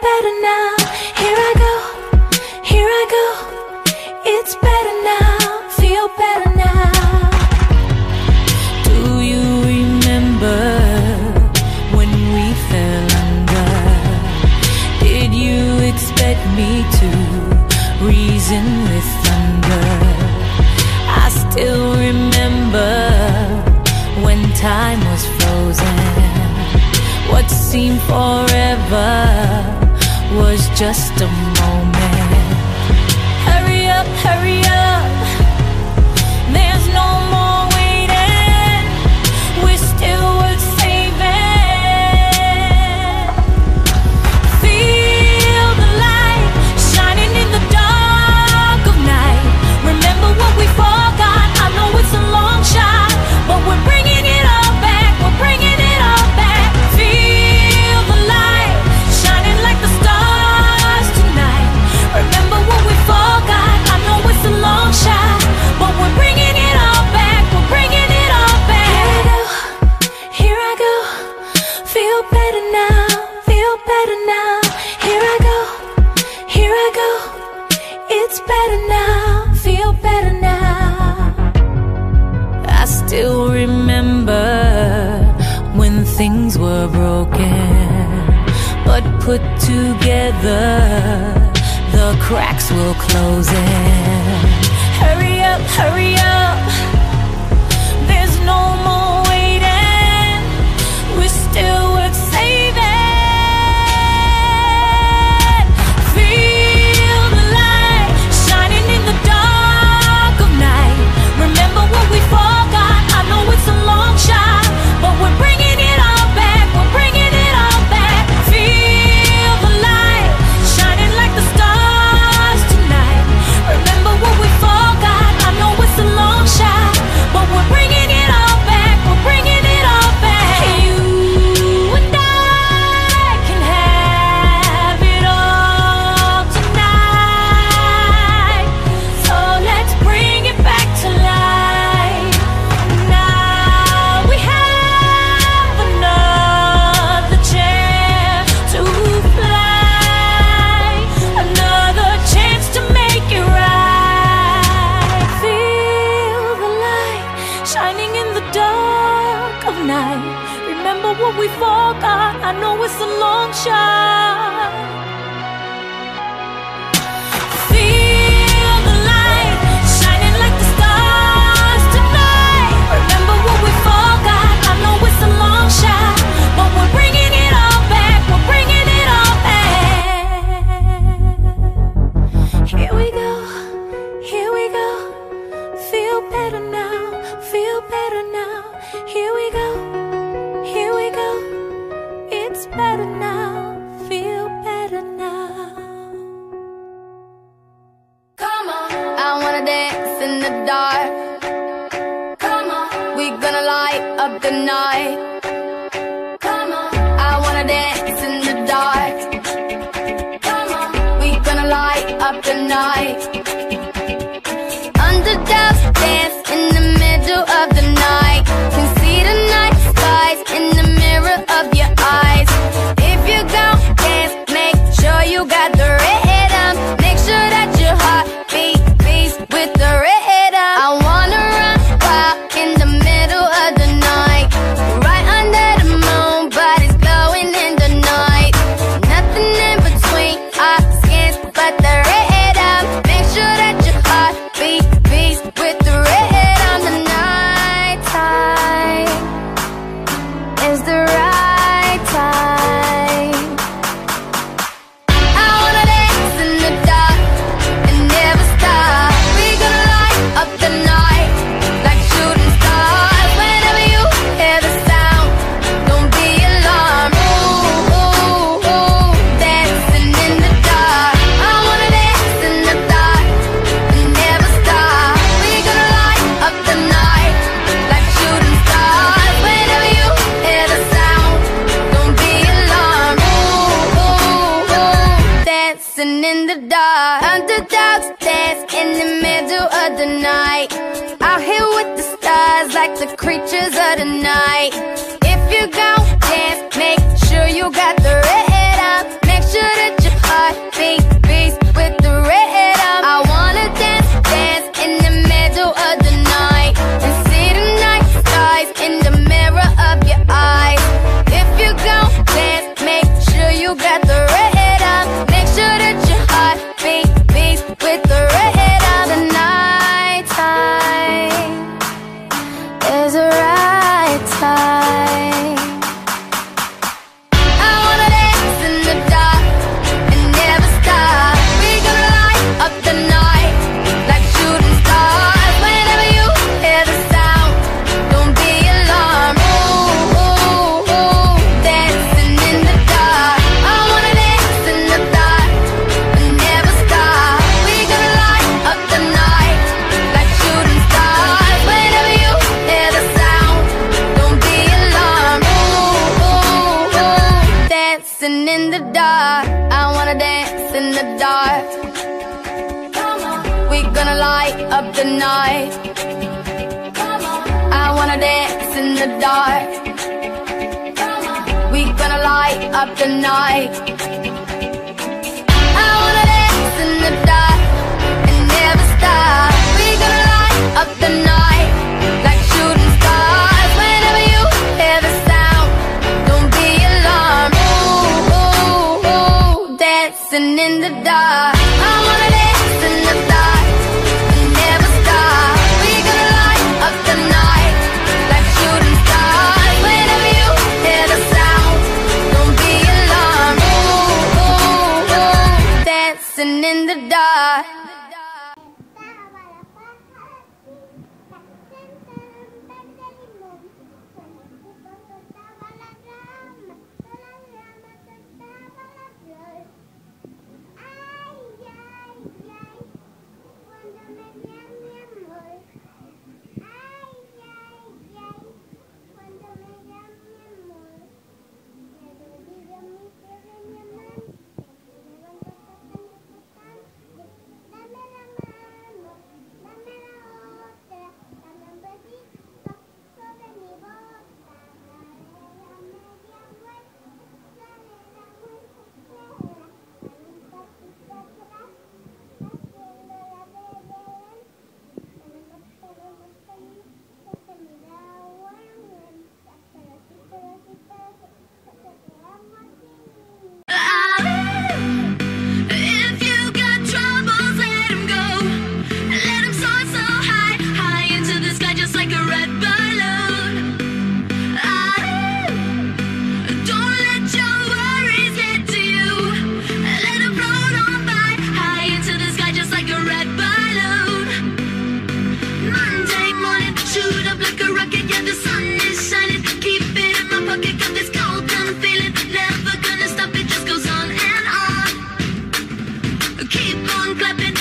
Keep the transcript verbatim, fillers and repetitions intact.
better now. Here I go, here I go. It's better now, feel better now. Do you remember when we fell under? Did you expect me to reason with thunder? I still remember when time was frozen. What seemed forever was just a moment. Hurry up, hurry up, there's no more waiting. We're still worth saving. Feel the light shining in the dark of night. Remember what we forgot. I know it's a long shot, but we're bringing it all back. We're bringing it all back. Feel the light shining like the stars tonight. Remember what we forgot. I know it's a long shot, but we're bringing it all back. We're bringing it all back. Here I go, here I go. Feel better now, feel better now. Here I go, here I go. It's better now, feel better now. I still remember when things were broken, but put together, the cracks will close in. Hurry up, hurry up, there's no more waiting. We're still worth saving. Feel the light shining in the dark of night. Remember what we forgot. I know it's a long shot, but we're bringing it all back. We're bringing it all back. Feel the light shining like the stars tonight. Remember what we forgot. I know it's a long shot, but we're bringing it all back. We're bringing it all back. You and I can have it all tonight. So let's bring it back to life. Now we have another chance to fly, another chance to make it right. Feel the light shining in the dark of night. Remember what we forgot. I know it's a long shot. Feel the light shining like the stars tonight. Remember what we forgot. I know it's a long shot, but we're bringing it all back. We're bringing it all back. Here we go, here we go. Feel better now, feel better now. Here we go, here we go. It's better now, feel better now. Come on, I wanna dance in the dark. come on, We gonna light up the night. come on, I wanna dance in the dark. come on. We gonna light up the night. Underdogs dance in the middle of the night. Can see the night skies in the mirror of your eyes. If you gon' dance, make sure you got the rhythm. Make sure that your heart beat beats with the rhythm. I wanna run wild in the middle of the night, right under the moon, body's glowing in the night. Nothing in between our skins but the rhythm. Make sure that your heart beat beats with the rhythm. The night time is the right time. I wanna dance in the dark and never stop. We gonna light up the night like shooting stars. Whenever you hear the sound, don't be alarmed. Ooh, ooh, ooh, dancing in the dark. I wanna dance in the dark and never stop. We gonna light up the night like shooting stars. Whenever you hear the sound, don't be alarmed. Ooh, ooh, ooh, dancing in the dark. Underdogs dance in the middle of the night. Out here with the stars like the creatures of the night. If you gon' dance, make sure you got the rhythm. Make sure that dark. We gonna light up the night. I wanna dance in the dark. We gonna light up the night. I wanna dance in the dark and never stop. We gonna light up the night like shooting stars. Whenever you hear the sound, don't be alarmed. Ooh, ooh, ooh, dancing in the dark. I wanna dance in the dark and never stop. We gonna light up the night like shooting stars. Whenever you hear the sound, don't be alarmed. Ooh, ooh, ooh, dancing in the dark. Keep on clapping.